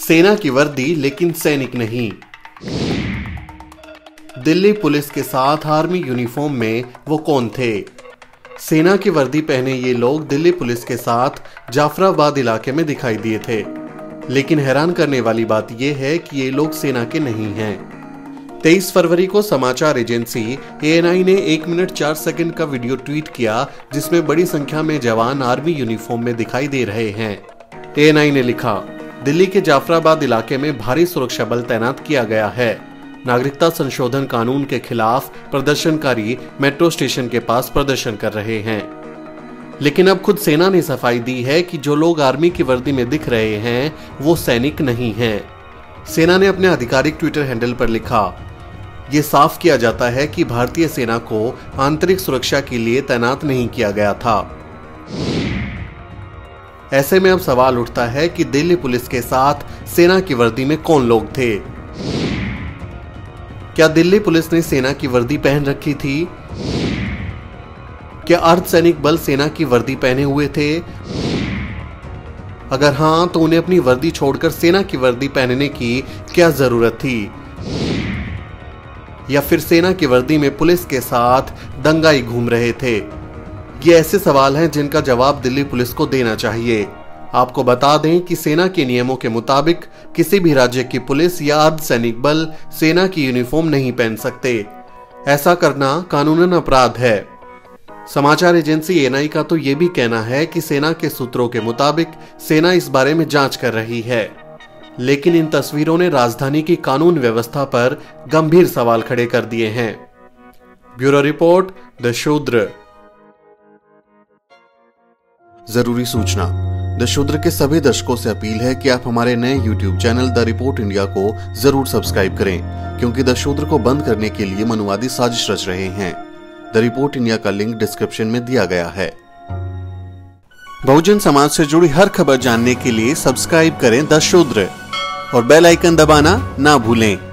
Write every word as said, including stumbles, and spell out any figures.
सेना की वर्दी लेकिन सैनिक नहीं। दिल्ली पुलिस के साथ आर्मी यूनिफॉर्म में वो कौन थे? सेना की वर्दी पहने ये लोग दिल्ली पुलिस के साथ जाफराबाद इलाके में दिखाई दिए थे, लेकिन हैरान करने वाली बात यह है कि ये लोग सेना के नहीं हैं। तेईस फरवरी को समाचार एजेंसी ए एन आई ने एक मिनट चार सेकंड का वीडियो ट्वीट किया, जिसमें बड़ी संख्या में जवान आर्मी यूनिफॉर्म में दिखाई दे रहे हैं। ए एन आई ने लिखा, दिल्ली के जाफराबाद इलाके में भारी सुरक्षा बल तैनात किया गया है। नागरिकता संशोधन कानून के खिलाफ प्रदर्शनकारी मेट्रो स्टेशन के पास प्रदर्शन कर रहे हैं। लेकिन अब खुद सेना ने सफाई दी है कि जो लोग आर्मी की वर्दी में दिख रहे हैं वो सैनिक नहीं हैं। सेना ने अपने आधिकारिक ट्विटर हैंडल पर लिखा, ये साफ किया जाता है कि भारतीय सेना को आंतरिक सुरक्षा के लिए तैनात नहीं किया गया था। ऐसे में अब सवाल उठता है कि दिल्ली पुलिस के साथ सेना की वर्दी में कौन लोग थे? क्या दिल्ली पुलिस ने सेना की वर्दी पहन रखी थी? क्या अर्धसैनिक बल सेना की वर्दी पहने हुए थे? अगर हां, तो उन्हें अपनी वर्दी छोड़कर सेना की वर्दी पहनने की क्या जरूरत थी? या फिर सेना की वर्दी में पुलिस के साथ दंगाई घूम रहे थे? ये ऐसे सवाल हैं जिनका जवाब दिल्ली पुलिस को देना चाहिए। आपको बता दें कि सेना के नियमों के मुताबिक किसी भी राज्य की पुलिस या अर्धसैनिक बल सेना की यूनिफॉर्म नहीं पहन सकते। ऐसा करना कानूनन अपराध है। समाचार एजेंसी ए एन आई का तो यह भी कहना है कि सेना के सूत्रों के मुताबिक सेना इस बारे में जांच कर रही है, लेकिन इन तस्वीरों ने राजधानी की कानून व्यवस्था पर गंभीर सवाल खड़े कर दिए हैं। ब्यूरो रिपोर्ट, द शूद्र। जरूरी सूचना, द शूद्र के सभी दर्शकों से अपील है कि आप हमारे नए YouTube channel The Report India को जरूर सब्सक्राइब करें, क्योंकि द शूद्र को बंद करने के लिए मनुवादी साजिश रच रहे हैं। द रिपोर्ट इंडिया का लिंक डिस्क्रिप्शन में दिया गया है। बहुजन समाज से जुड़ी हर खबर जानने के लिए सब्सक्राइब करें द शूद्र और बेल आइकन दबाना ना भूलें।